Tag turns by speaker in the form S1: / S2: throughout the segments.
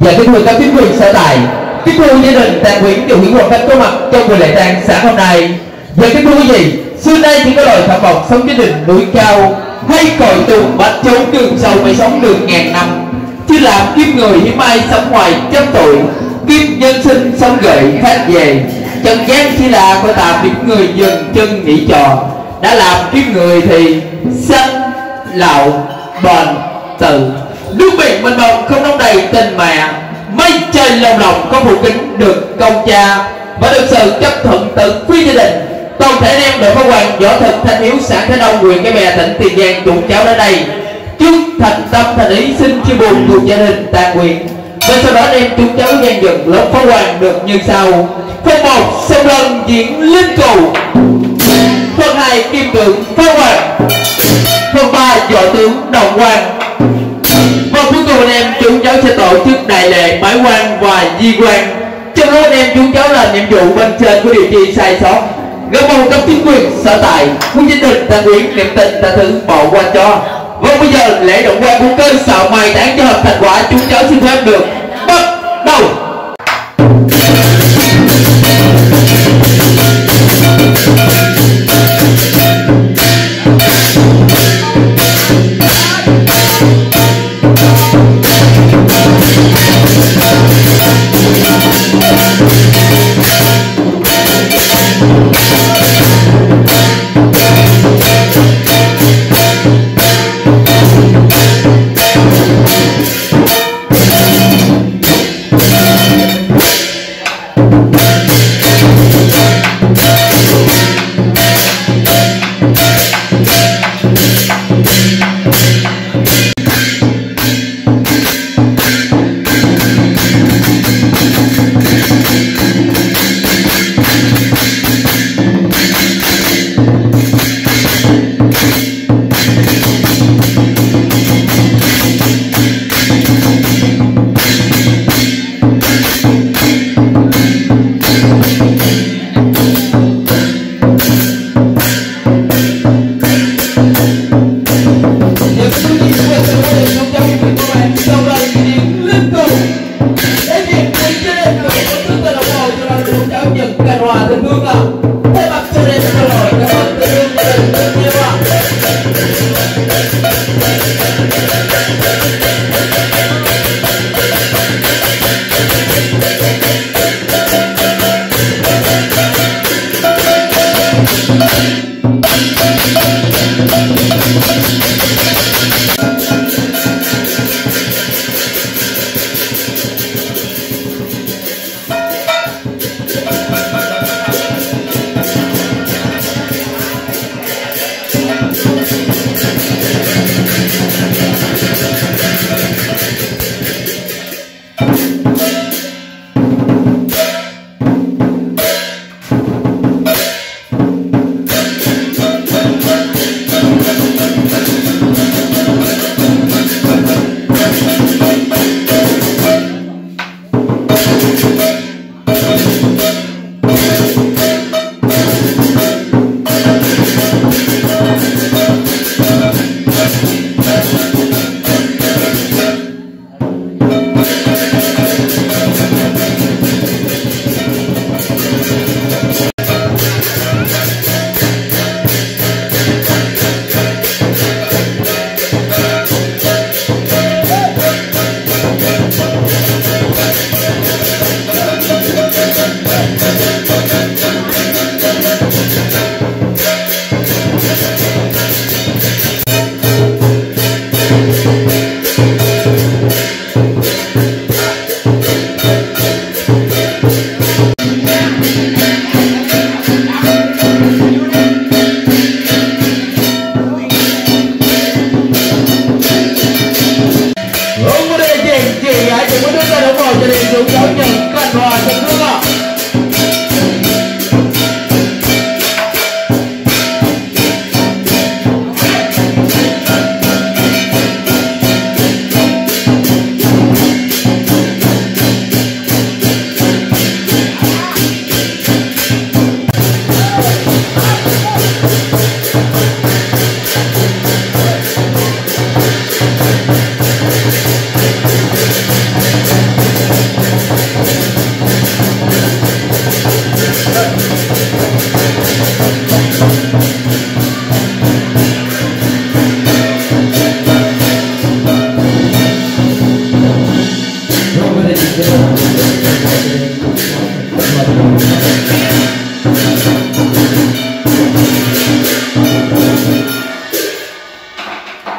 S1: Dạ kính thưa các chính quyền sở tại, kính thưa gia đình Tàn Quyển điều khiển hoàn khách có mặt trong buổi lễ tang sáng hôm nay. Dạ kính thưa quý vị, xưa nay chỉ có loài thảo mộc sống trên đỉnh núi cao, hay cội tùng bách trốn đường sâu mới sống được ngàn năm. Chứ làm kiếp người hiếm ai sống ngoài trăm tuổi, kiếp nhân sinh sống gợi khác về. Trần gian chỉ là có tạm những người dừng chân nghỉ trò, đã làm kiếp người thì sanh lão bền tử. Nước biển mênh mông không đong đầy tình mẹ, mây trời lồng lộng có phụ kính được công cha, và được sự chấp thuận từ phía gia đình. Toàn thể anh em đội pháo hoàng võ thực Thanh Hiếu xã Thái Đông huyện Cái Bè tỉnh Tiền Giang chúng cháu đến đây trước thành tâm thành ý xin chia buồn cùng gia đình Tàn Quyển. Và sau đó anh em chúng cháu gian dựng lớp pháo hoàng được như sau: phần 1 sông Lân diễn linh cù, phần 2 kim tượng pháo hoàng, phần 3 võ tướng đồng quan, và cuối cùng anh em chúng cháu sẽ tổ chức đại lễ bái quan và di quan. Trong lúc anh em chúng cháu làm nhiệm vụ bên trên của điều chi sai sót, gửi mong cấp chính quyền sở tại của gia đình Tàn Quyển niệm tình tha thứ bỏ qua cho. Và bây giờ lễ động quan của cơ sở mai táng cho hợp thành quả chúng cháu xin phép được bắt đầu.
S2: Yeah.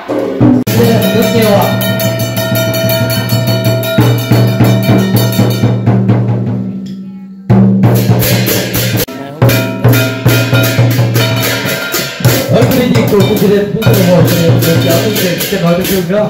S1: Rất nhiều ạ. Ở cái gì của chương trình cũng từ một được kéo chương trình sẽ nói với chương nữa.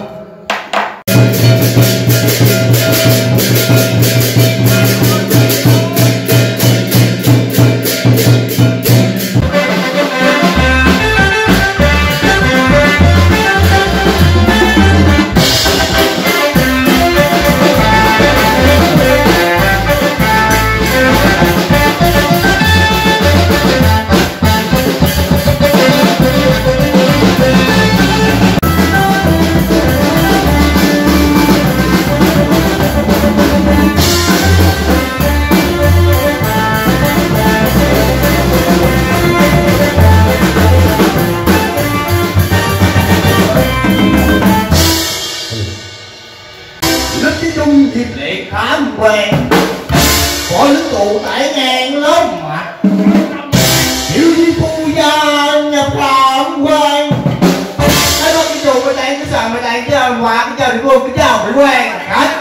S2: dịp lễ khám quen có lính tù tại ngang lớp mặt chịu đi phu gia nhập làm quen cái đó cái tù bên đây cái sàn bên đây cái hòa cái chào đi vô cái chào phải quen khách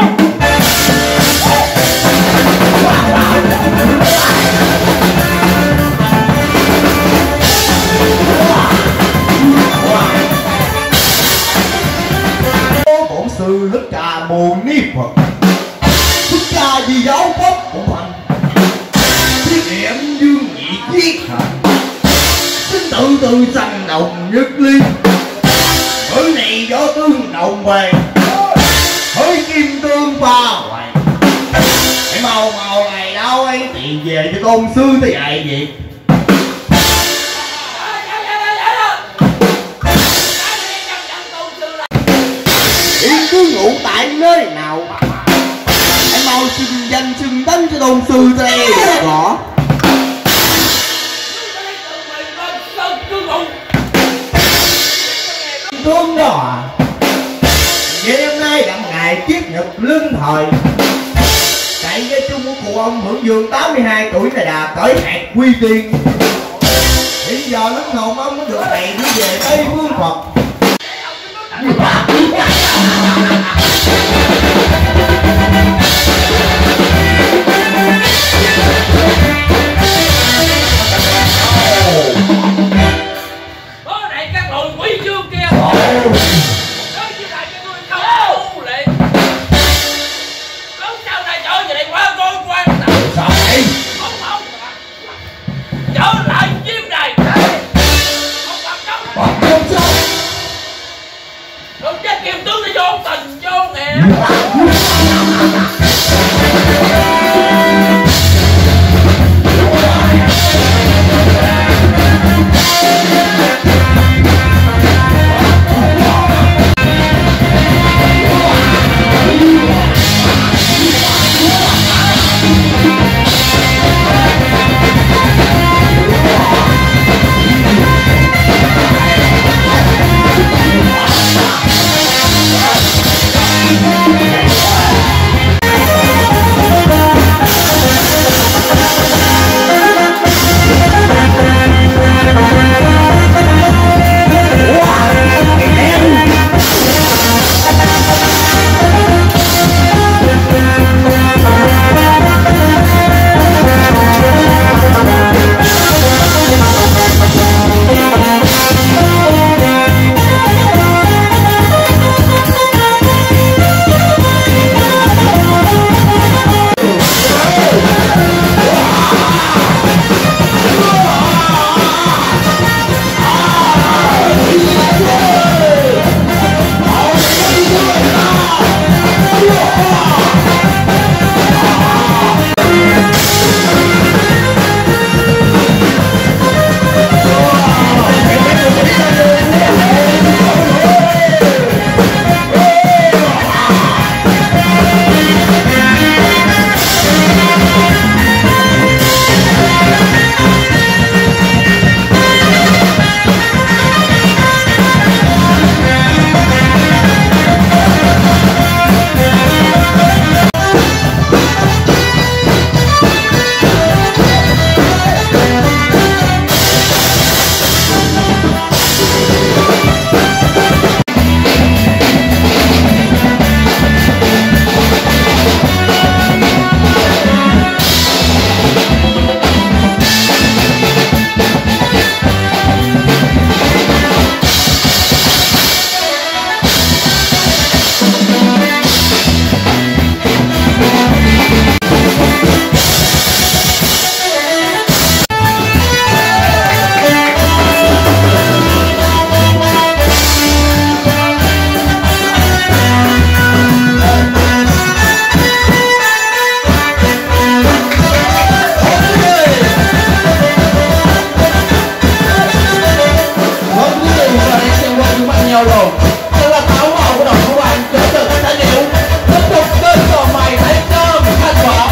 S2: bổn sư lớp trà mù ni Phật xuất gia vì giáo pháp của mình thiết niệm dương nhị giết hại xin tự từ sanh đồng nhất liên bởi này gió tương đồng về hỡi kim tương pha hoài hãy mau mau này đâu ấy tiền về cho tôn sư tới dạy việc yên cứ ngủ tại nơi nào hãy mau xưng danh xưng tánh cho tôn sư tới đây có thương đó à ngày hôm nay là ngày kiết nhật lương thời tại gia chung của cụ ông hưởng dương 82 tuổi này đã tới hạt quy tiên hiện giờ linh hồn ông mới được đầy đi về Tây Phương Phật
S3: có này các loại quý dương kia nói như này cho tôi không lệ nói sao này trở về đây quá con quan
S2: sao vậy
S3: không trở lại chim này không bằng đâu
S2: sao
S3: rồi chết kim tướng nó vô tình vô nè
S2: Hãy subscribe cho kênh Ghiền Mì Gõ để không bỏ lỡ
S1: bao gồm sự là thảo màu của đội của bạn trở từ các tài liệu tiếp tục kênh còn mày thấy cơm thành quả.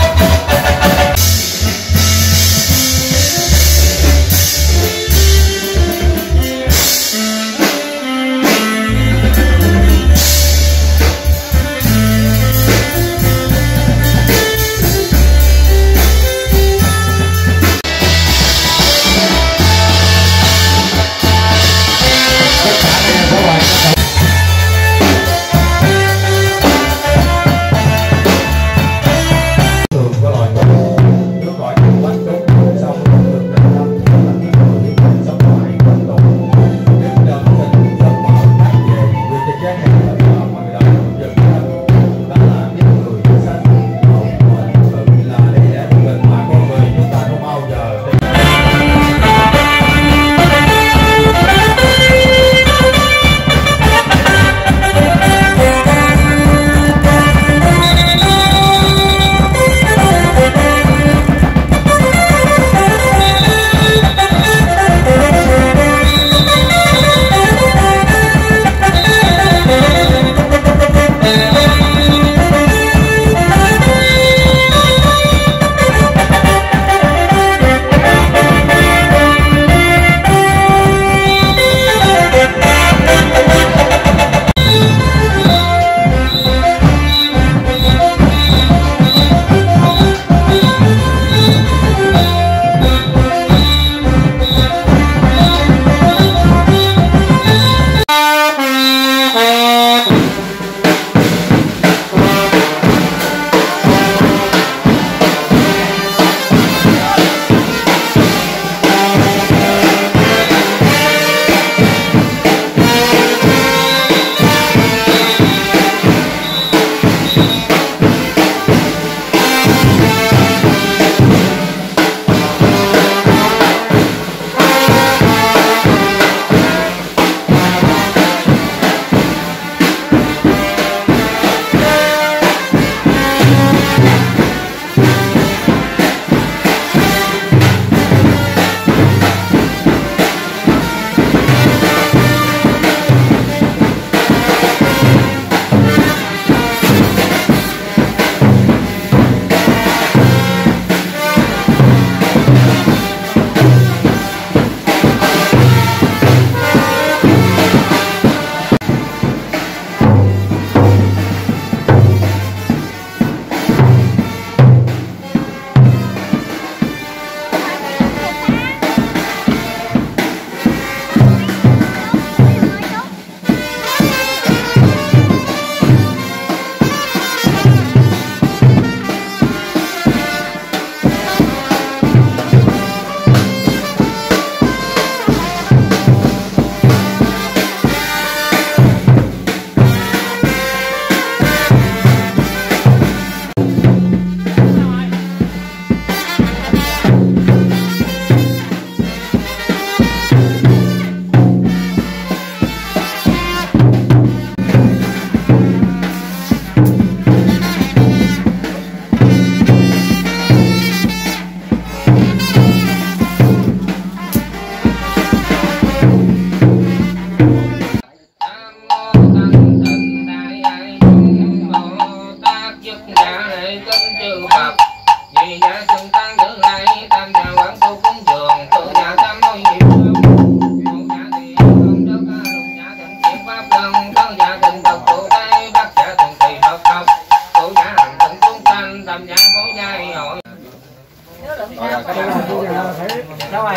S3: Đâu rồi?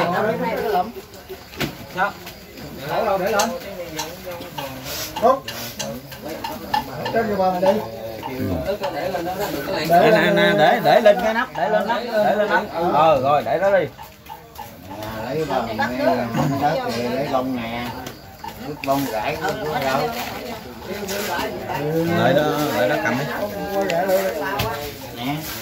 S3: Sao?
S2: Đâu để lên. Hút. Cho vô bờ này đi.
S3: Để lên cái nắp, để lên nắp. Rồi để đó đi.
S2: Lấy bờ đất thì lấy bông nè. Nước bông rải đâu.
S3: Lại đó cầm đi.
S2: Nè.